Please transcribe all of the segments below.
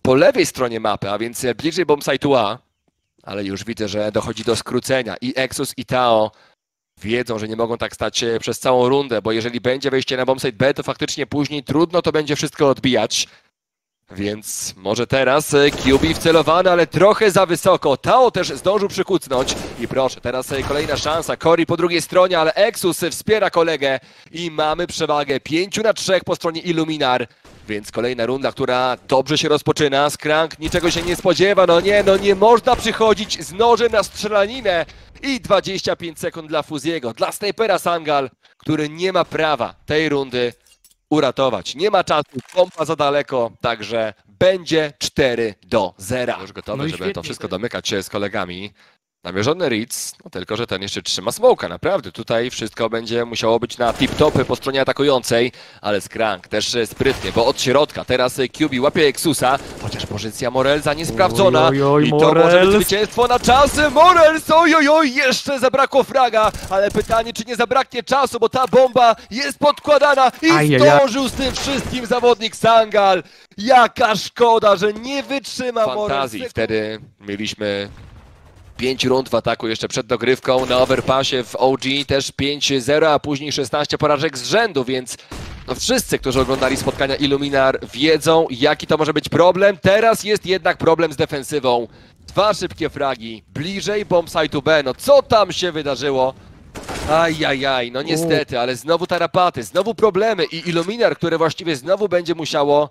po lewej stronie mapy, a więc bliżej bombsite'u A. Ale już widzę, że dochodzi do skrócenia. I Exus, i Tao wiedzą, że nie mogą tak stać się przez całą rundę, bo jeżeli będzie wejście na bombsite B, to faktycznie później trudno to będzie wszystko odbijać. Więc może teraz QB wcelowany, ale trochę za wysoko. Tao też zdążył przykucnąć. I proszę, teraz kolejna szansa. Cory po drugiej stronie, ale Exus wspiera kolegę. I mamy przewagę 5-3 po stronie Illuminar. Więc kolejna runda, która dobrze się rozpoczyna. Skrank niczego się nie spodziewa. No nie można przychodzić z nożem na strzelaninę. I 25 sekund dla Fuziego, dla snajpera Sangal, który nie ma prawa tej rundy uratować. Nie ma czasu, pompa za daleko, także będzie 4-0. Już gotowy, No żeby to wszystko domykać się z kolegami. Namierzony Ritz, no tylko że ten jeszcze trzyma smoka, naprawdę. Tutaj wszystko będzie musiało być na tip-topy po stronie atakującej, ale Skrank też sprytnie, bo od środka teraz QB łapie Exusa, chociaż pozycja Morelsa niesprawdzona. I to może być zwycięstwo na czasy. Morels, jeszcze zabrakło fraga, ale pytanie, czy nie zabraknie czasu, bo ta bomba jest podkładana i zdążył z tym wszystkim zawodnik Sangal. Jaka szkoda, że nie wytrzyma Morels. Wtedy mieliśmy 5 rund w ataku jeszcze przed dogrywką, na overpassie w OG też 5-0, a później 16 porażek z rzędu, więc no wszyscy, którzy oglądali spotkania Illuminar, wiedzą, jaki to może być problem. Teraz jest jednak problem z defensywą. 2 szybkie fragi, bliżej bombsite'u B, no co tam się wydarzyło? Ajajaj, no niestety, ale znowu tarapaty, znowu problemy i Illuminar, które właściwie znowu będzie musiało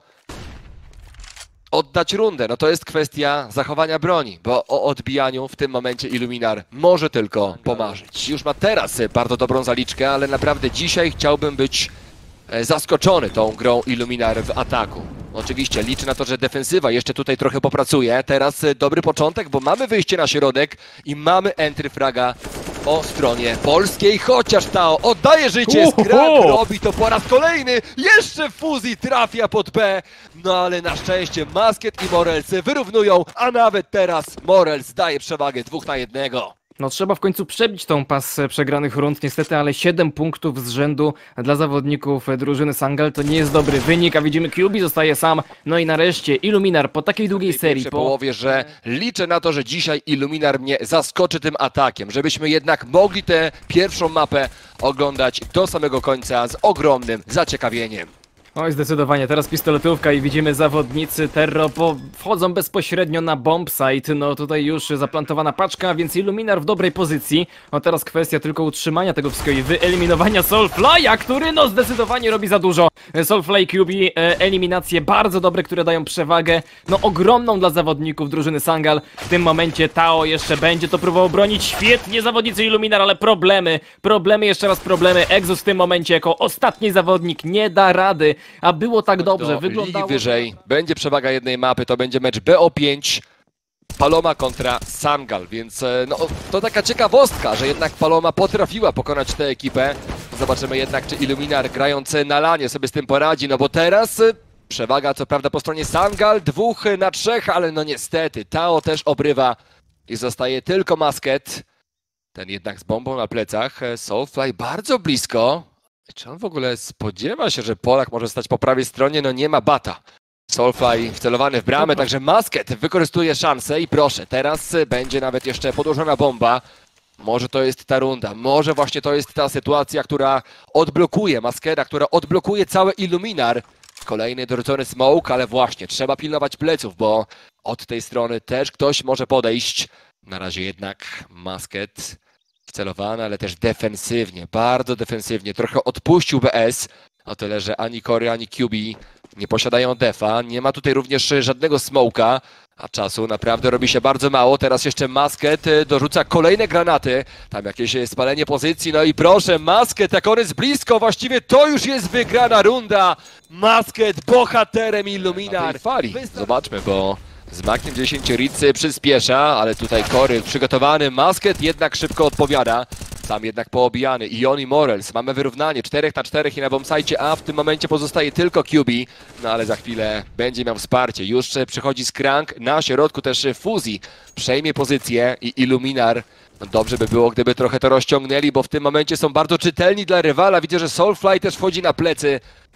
oddać rundę. No to jest kwestia zachowania broni, bo o odbijaniu w tym momencie Illuminar może tylko pomarzyć. Już ma teraz bardzo dobrą zaliczkę, ale naprawdę dzisiaj chciałbym być zaskoczony tą grą Illuminar w ataku. Oczywiście liczę na to, że defensywa jeszcze tutaj trochę popracuje. Teraz dobry początek, bo mamy wyjście na środek i mamy entry fraga po stronie polskiej, chociaż Tao oddaje życie, Skrank robi to po raz kolejny, jeszcze Fuzji trafia pod B, no ale na szczęście Masket i Morels wyrównują, a nawet teraz Morels daje przewagę 2 na 1. No trzeba w końcu przebić tą pas przegranych rund niestety, ale 7 punktów z rzędu dla zawodników drużyny Sangal to nie jest dobry wynik, a widzimy QB zostaje sam. No i nareszcie Illuminar po takiej długiej serii. Po połowie, że liczę na to, że dzisiaj Illuminar mnie zaskoczy tym atakiem, żebyśmy jednak mogli tę pierwszą mapę oglądać do samego końca z ogromnym zaciekawieniem. Oj, zdecydowanie, teraz pistoletówka i widzimy zawodnicy Terro wchodzą bezpośrednio na bombsite, no tutaj już zaplantowana paczka, więc Illuminar w dobrej pozycji. No teraz kwestia tylko utrzymania tego wszystkiego i wyeliminowania Soulfly'a, który no zdecydowanie robi za dużo. Soulfly QB, eliminacje bardzo dobre, które dają przewagę, no ogromną dla zawodników drużyny Sangal. W tym momencie Tao jeszcze będzie to próbował bronić, świetnie zawodnicy Illuminar, ale problemy, jeszcze raz problemy. Exus w tym momencie jako ostatni zawodnik nie da rady. A było tak dobrze, wyglądało... wyżej, będzie przewaga jednej mapy, to będzie mecz BO5, Paloma kontra Sangal, więc no, to taka ciekawostka, że jednak Paloma potrafiła pokonać tę ekipę. Zobaczymy jednak, czy Illuminar grając na lanie sobie z tym poradzi, no bo teraz przewaga co prawda po stronie Sangal, 2 na 3, ale no niestety Tao też obrywa i zostaje tylko Masket. Ten jednak z bombą na plecach, Soulfly bardzo blisko. Czy on w ogóle spodziewa się, że Polak może stać po prawej stronie? No nie ma bata. Soulfly wcelowany w bramę, także Masket wykorzystuje szansę i proszę, teraz będzie nawet jeszcze podłożona bomba. Może to jest ta runda, może właśnie to jest ta sytuacja, która odblokuje Maskera, która odblokuje całe Illuminar. Kolejny dorzucony smoke, ale właśnie trzeba pilnować pleców, bo od tej strony też ktoś może podejść. Na razie jednak Masket wcelowany, ale też defensywnie, bardzo defensywnie. Trochę odpuścił BS, o tyle, że ani Cory, ani QB nie posiadają defa. Nie ma tutaj również żadnego smoka, a czasu naprawdę robi się bardzo mało. Teraz jeszcze Masket dorzuca kolejne granaty. Tam jakieś spalenie pozycji. No i proszę, Masket, jak on jest blisko, właściwie to już jest wygrana runda. Masket bohaterem Illuminar. Fali. Zobaczmy, bo z makiem 10 Ritz przyspiesza, ale tutaj Cory przygotowany. Masket jednak szybko odpowiada. Sam jednak poobijany. Ion i Morels. Mamy wyrównanie 4 na 4 i na bombsite A w tym momencie pozostaje tylko QB. No ale za chwilę będzie miał wsparcie. Już przychodzi Skrank. Na środku też Fuzji przejmie pozycję i Illuminar. No dobrze by było, gdyby trochę to rozciągnęli, bo w tym momencie są bardzo czytelni dla rywala. Widzę, że Soulfly też wchodzi na plecy.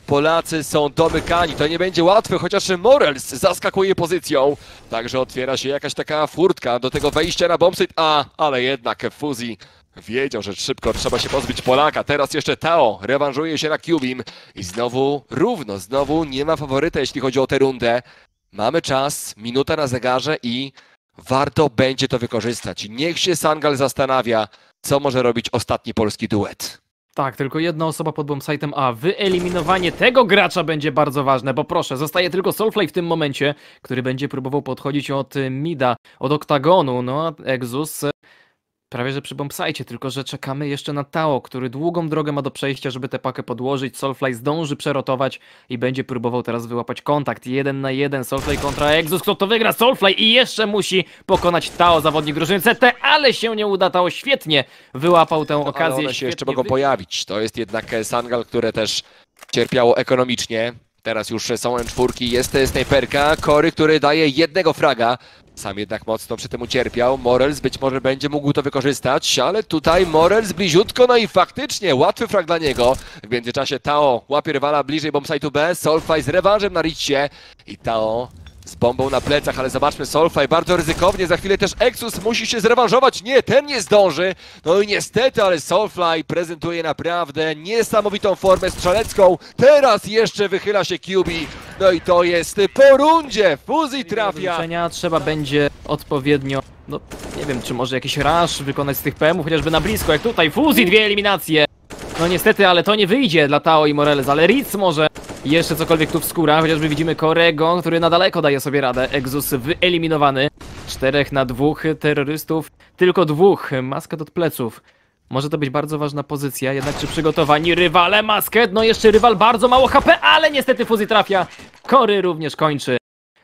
Polacy są domykani, to nie będzie łatwe, chociaż Morels zaskakuje pozycją. Także otwiera się jakaś taka furtka do tego wejścia na bombsite, ale jednak Fuzi wiedział, że szybko trzeba się pozbyć Polaka. Teraz jeszcze Tao rewanżuje się na Cubim i znowu równo, znowu nie ma faworyta, jeśli chodzi o tę rundę. Mamy czas, minuta na zegarze i warto będzie to wykorzystać. Niech się Sangal zastanawia, co może robić ostatni polski duet. Tak, tylko jedna osoba pod bombsite'em A. Wyeliminowanie tego gracza będzie bardzo ważne, bo proszę, zostaje tylko Soulfly w tym momencie, który będzie próbował podchodzić od mida, od oktagonu, no a Exus prawie że przy bombsite, tylko że czekamy jeszcze na Tao, który długą drogę ma do przejścia, żeby tę pakę podłożyć. Soulfly zdąży przerotować i będzie próbował teraz wyłapać kontakt. 1 na 1, Soulfly kontra Exus. Kto to wygra? Soulfly i jeszcze musi pokonać Tao, zawodnik drużyny CT, ale się nie uda. Tao świetnie wyłapał tę okazję. Ale one się jeszcze mogą pojawić. To jest jednak Sangal, które też cierpiało ekonomicznie. Teraz już są M4, jest snajperka, Cory, który daje jednego fraga. Sam jednak mocno przy tym ucierpiał. Morels być może będzie mógł to wykorzystać, ale tutaj Morels bliziutko, no i faktycznie łatwy frag dla niego. W międzyczasie Tao łapie rywala bliżej bombsite'u B, Soulfly z rewanżem na Ritzie i Tao z bombą na plecach, ale zobaczmy, Soulfly bardzo ryzykownie, za chwilę też Exus musi się zrewanżować, nie, ten nie zdąży, no i niestety, ale Soulfly prezentuje naprawdę niesamowitą formę strzelecką, teraz jeszcze wychyla się QB, no i to jest po rundzie, Fuzi trafia. Trzeba będzie odpowiednio, no nie wiem, czy może jakiś rush wykonać z tych PM-ów, chociażby na blisko, jak tutaj, Fuzi, 2 eliminacje. No niestety, ale to nie wyjdzie dla Tao i Morales, ale Ritz może jeszcze cokolwiek tu wskóra, chociażby widzimy Korego, który na daleko daje sobie radę. Exus wyeliminowany. 4 na 2 terrorystów, tylko 2, Masket od pleców. Może to być bardzo ważna pozycja, jednak czy przygotowani rywale? Masket, no jeszcze rywal, bardzo mało HP, ale niestety Fuzi trafia. Kory również kończy.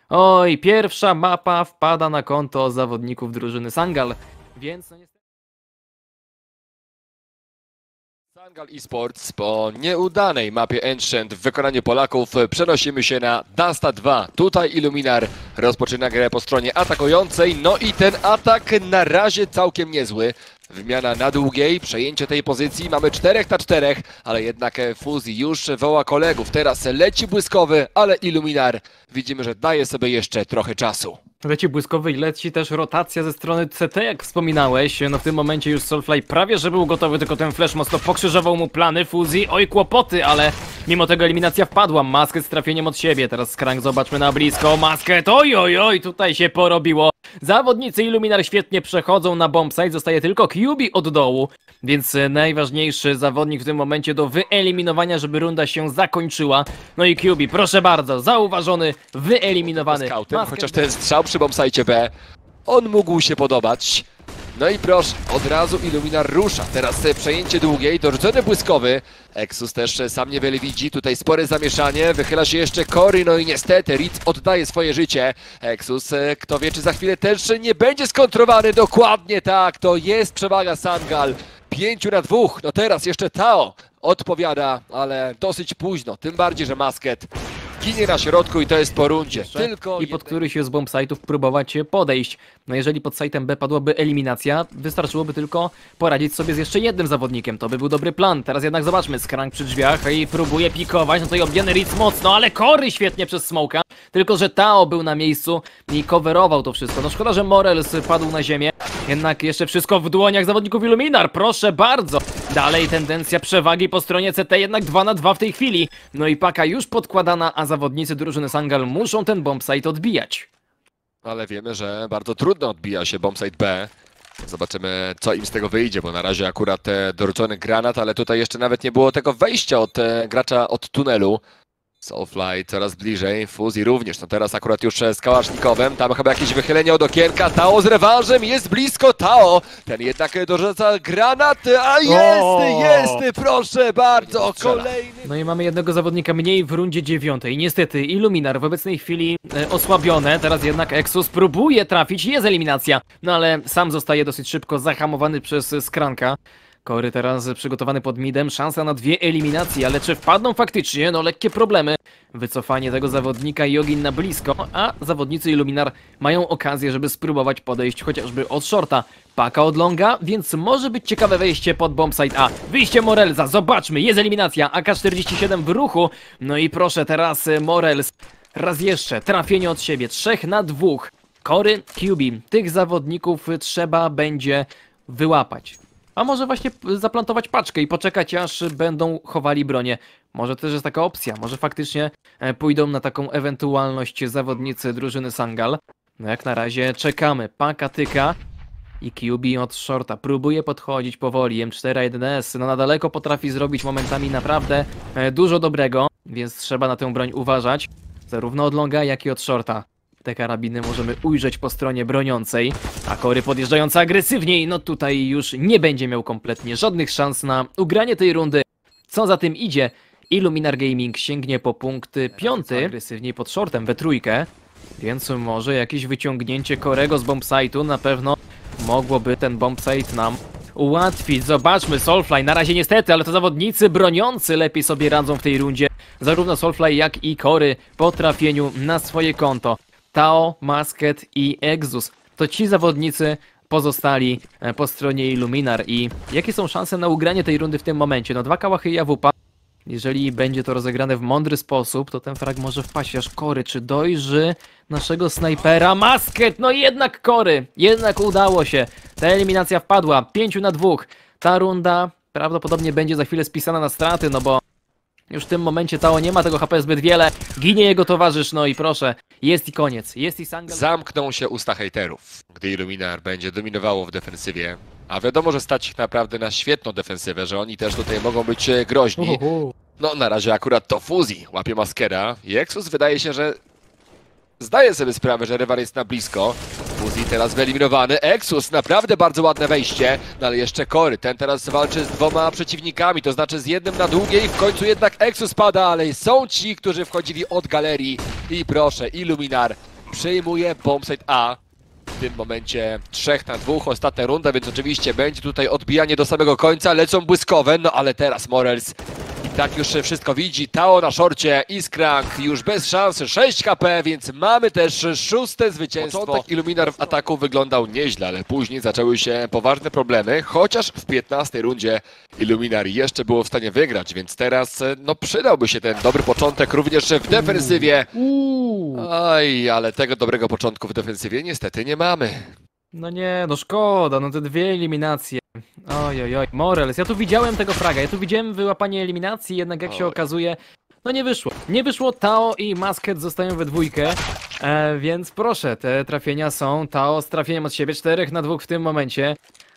Oj, pierwsza mapa wpada na konto zawodników drużyny Sangal, więc no niestety... Sangal Esports po nieudanej mapie Ancient w wykonaniu Polaków przenosimy się na Dasta 2. Tutaj Illuminar rozpoczyna grę po stronie atakującej, no i ten atak na razie całkiem niezły. Wymiana na długiej, przejęcie tej pozycji, mamy 4 na 4, ale jednak Fuzi już woła kolegów. Teraz leci błyskowy, ale Illuminar widzimy, że daje sobie jeszcze trochę czasu. Leci błyskowy i leci też rotacja ze strony CT, jak wspominałeś. No w tym momencie już Soulfly prawie że był gotowy, tylko ten flash mocno pokrzyżował mu plany. Fuzi, oj kłopoty, ale mimo tego eliminacja wpadła. Masket z trafieniem od siebie. Teraz Skrank, zobaczmy na blisko. Masket, oj, tutaj się porobiło. Zawodnicy Illuminar świetnie przechodzą na bombsite, zostaje tylko QB od dołu, więc najważniejszy zawodnik w tym momencie do wyeliminowania, żeby runda się zakończyła. No i QB, proszę bardzo, zauważony, wyeliminowany. Scoutem, chociaż ten strzał przy bombsite B, on mógł się podobać. No i proszę, od razu Illuminar rusza. Teraz przejęcie długiej, dorzucony błyskowy. Exus też sam niewiele widzi, tutaj spore zamieszanie. Wychyla się jeszcze Cory, no i niestety Ritz oddaje swoje życie. Exus, kto wie, czy za chwilę też nie będzie skontrowany. Dokładnie tak, to jest przewaga Sangal. 5 na 2, no teraz jeszcze Tao odpowiada, ale dosyć późno. Tym bardziej, że Masket ginie na środku i to jest po rundzie. Tylko i pod któryś z bombsite'ów próbować podejść. No jeżeli pod site'em B padłaby eliminacja, wystarczyłoby tylko poradzić sobie z jeszcze jednym zawodnikiem. To by był dobry plan. Teraz jednak zobaczmy, Skrank przy drzwiach i próbuje pikować. No to i obdziany Ritz mocno, ale Cory świetnie przez smoka. Tylko że Tao był na miejscu i coverował to wszystko. No szkoda, że Morels padł na ziemię. Jednak jeszcze wszystko w dłoniach zawodników Illuminar. Proszę bardzo. Dalej tendencja przewagi po stronie CT, jednak 2 na 2 w tej chwili. No i paka już podkładana, a zawodnicy drużyny Sangal muszą ten bombsite odbijać. Ale wiemy, że bardzo trudno odbija się bombsite B. Zobaczymy, co im z tego wyjdzie, bo na razie akurat dorzucony granat, ale tutaj jeszcze nawet nie było tego wejścia od gracza od tunelu. Soulfly coraz bliżej, Fuzi również, no teraz akurat już z kałasznikowem, tam chyba jakieś wychylenie od okienka, Tao z rewanżem, jest blisko Tao, ten jednak dorzuca granat, a jest, proszę bardzo, kolejny. No i mamy jednego zawodnika mniej w rundzie 9, niestety Illuminar w obecnej chwili osłabione, teraz jednak Exus próbuje trafić, jest eliminacja, no ale sam zostaje dosyć szybko zahamowany przez Skranka. Kory teraz przygotowany pod midem, szansa na 2 eliminacje, ale czy wpadną faktycznie? No lekkie problemy. Wycofanie tego zawodnika Yogin na blisko, a zawodnicy Illuminar mają okazję, żeby spróbować podejść chociażby od shorta. Paka od longa, więc może być ciekawe wejście pod bombsite A. Wyjście Morelsa, zobaczmy, jest eliminacja, AK-47 w ruchu. No i proszę teraz Morels, raz jeszcze, trafienie od siebie, 3 na 2. Kory, QB, tych zawodników trzeba będzie wyłapać. A może właśnie zaplantować paczkę i poczekać, aż będą chowali bronię. Może też jest taka opcja, może faktycznie pójdą na taką ewentualność zawodnicy drużyny Sangal. No jak na razie czekamy. Paka tyka i QB od shorta próbuje podchodzić powoli. M4A1S no na daleko potrafi zrobić momentami naprawdę dużo dobrego, więc trzeba na tę broń uważać. Zarówno od longa, jak i od shorta. Te karabiny możemy ujrzeć po stronie broniącej, a Kory podjeżdżająca agresywniej, no tutaj już nie będzie miał kompletnie żadnych szans na ugranie tej rundy. Co za tym idzie, Illuminar Gaming sięgnie po punkt 5, agresywniej pod shortem we trójkę, więc może jakieś wyciągnięcie Korego z bombsite'u na pewno mogłoby ten bombsite nam ułatwić. Zobaczmy, Soulfly na razie niestety, ale to zawodnicy broniący lepiej sobie radzą w tej rundzie. Zarówno Soulfly, jak i Kory po trafieniu na swoje konto. Tao, Masket i Exus to ci zawodnicy pozostali po stronie Illuminar. I jakie są szanse na ugranie tej rundy w tym momencie? No 2 kałachy i AWP. Jeżeli będzie to rozegrane w mądry sposób, to ten frag może wpaść aż Kory. Czy dojrzy naszego snajpera? Masket! No jednak Kory! Jednak udało się. Ta eliminacja wpadła. 5 na 2. Ta runda prawdopodobnie będzie za chwilę spisana na straty, no bo już w tym momencie Tao nie ma tego HP zbyt wiele. Ginie jego towarzysz, no i proszę. Jest i koniec. Jest i Sangal. Zamkną się usta hejterów, gdy Illuminar będzie dominowało w defensywie. A wiadomo, że stać ich naprawdę na świetną defensywę, że oni też tutaj mogą być groźni. No na razie akurat to Fuzji łapie Maskera i Exus wydaje się, że zdaje sobie sprawę, że rywal jest na blisko. Fuzji teraz wyeliminowany. Exus, naprawdę bardzo ładne wejście. No ale jeszcze Kory, ten teraz walczy z 2 przeciwnikami, to znaczy z jednym na długiej. W końcu jednak Exus pada, ale są ci, którzy wchodzili od galerii. I proszę, Illuminar przejmuje bombsite A. W tym momencie 3 na 2, ostatnia runda, więc oczywiście będzie tutaj odbijanie do samego końca. Lecą błyskowe, no ale teraz Morels i tak już wszystko widzi. Tao na szorcie i Skrank już bez szansy, 6 HP, więc mamy też 6. zwycięstwo. Początek Illuminar w ataku wyglądał nieźle, ale później zaczęły się poważne problemy, chociaż w 15 rundzie Illuminar jeszcze było w stanie wygrać, więc teraz no przydałby się ten dobry początek również w defensywie. Oj, ale tego dobrego początku w defensywie niestety nie mamy. No nie, no szkoda, no te 2 eliminacje. Oj, Morels, ja tu widziałem tego fraga, ja tu widziałem wyłapanie eliminacji, jednak jak się okazuje, no nie wyszło. Nie wyszło, Tao i Masket zostają we dwójkę, więc proszę, te trafienia są. Tao z trafieniem od siebie, 4 na 2 w tym momencie.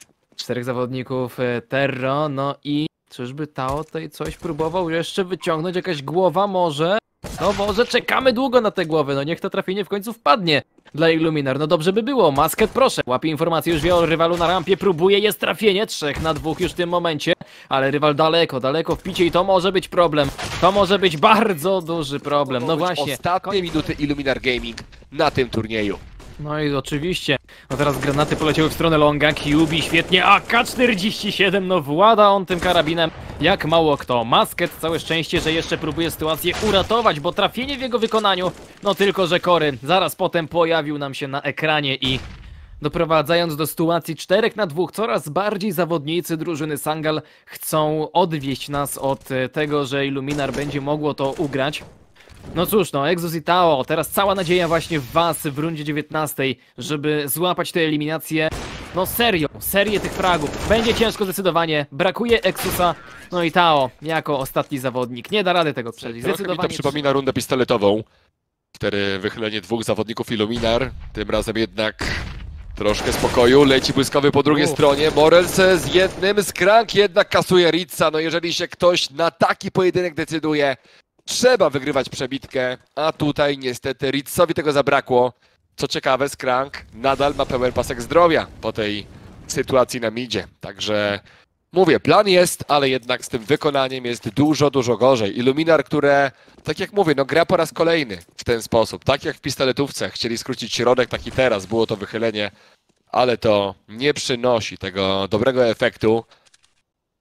4 zawodników Terro, no i czyżby Tao tutaj coś próbował jeszcze wyciągnąć, jakaś głowa może? No może czekamy długo na te głowy, no niech to trafienie w końcu wpadnie dla Illuminar, no dobrze by było. Masket proszę, łapie informację, już wie o rywalu na rampie, próbuje, jest trafienie, 3 na 2 już w tym momencie, ale rywal daleko w picie i to może być problem, to może być bardzo duży problem, no właśnie. Ostatnie minuty Illuminar Gaming na tym turnieju. No i oczywiście, no teraz granaty poleciały w stronę longa, QB świetnie, AK-47, no włada on tym karabinem jak mało kto. Masket, całe szczęście, że jeszcze próbuje sytuację uratować, bo trafienie w jego wykonaniu, no tylko że Kory zaraz potem pojawił nam się na ekranie i doprowadzając do sytuacji 4 na 2, coraz bardziej zawodnicy drużyny Sangal chcą odwieść nas od tego, że Illuminar będzie mogło to ugrać. No cóż, no, Exus i Tao, teraz cała nadzieja właśnie w was w rundzie 19, żeby złapać tę eliminację. No serię tych fragów. Będzie ciężko zdecydowanie, brakuje Exusa, no i Tao jako ostatni zawodnik. Nie da rady tego przeżyć. Zdecydowanie mi to przypomina rundę pistoletową. Wtedy wychylenie 2 zawodników Illuminar, tym razem jednak troszkę spokoju, leci błyskowy po drugiej stronie, Morels z jednym, Skrank jednak kasuje Ritza, no jeżeli się ktoś na taki pojedynek decyduje, trzeba wygrywać przebitkę, a tutaj niestety Ritzowi tego zabrakło. Co ciekawe, Skrank nadal ma pełen pasek zdrowia po tej sytuacji na midzie. Także mówię, plan jest, ale jednak z tym wykonaniem jest dużo gorzej. Illuminar, które, tak jak mówię, no gra po raz kolejny w ten sposób. Tak jak w pistoletówce, chcieli skrócić środek, tak i teraz było to wychylenie, ale to nie przynosi tego dobrego efektu.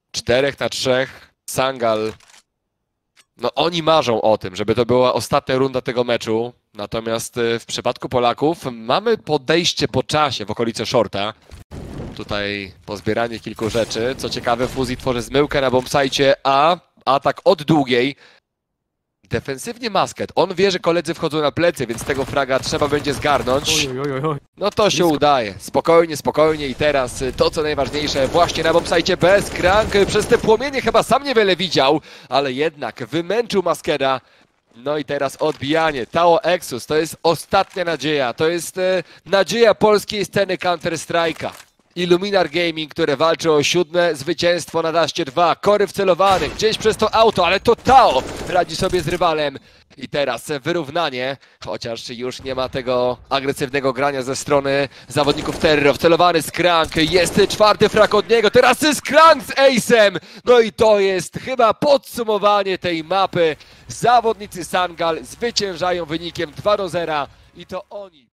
4 na 3. Sangal. No oni marzą o tym, żeby to była ostatnia runda tego meczu. Natomiast w przypadku Polaków mamy podejście po czasie w okolice shorta. Tutaj pozbieranie kilku rzeczy. Co ciekawe, Fuzi tworzy zmyłkę na bombsite, a atak od długiej. Defensywnie Musket. On wie, że koledzy wchodzą na plecy, więc tego fraga trzeba będzie zgarnąć. No to się udaje. Spokojnie, spokojnie i teraz to co najważniejsze, właśnie na bombsite bez Krank. Przez te płomienie chyba sam niewiele widział, ale jednak wymęczył Maskeda. No i teraz odbijanie. Tao Exus to jest ostatnia nadzieja. To jest nadzieja polskiej sceny Counter-Strike'a. Illuminar Gaming, które walczy o 7. zwycięstwo na Daście 2. Kory wcelowany gdzieś przez to auto, ale to Tao radzi sobie z rywalem. I teraz wyrównanie, chociaż już nie ma tego agresywnego grania ze strony zawodników Terro. Wcelowany z Krank, jest 4. frak od niego, teraz jest Krank z Ace'em. No i to jest chyba podsumowanie tej mapy. Zawodnicy Sangal zwyciężają wynikiem 2-0 i to oni.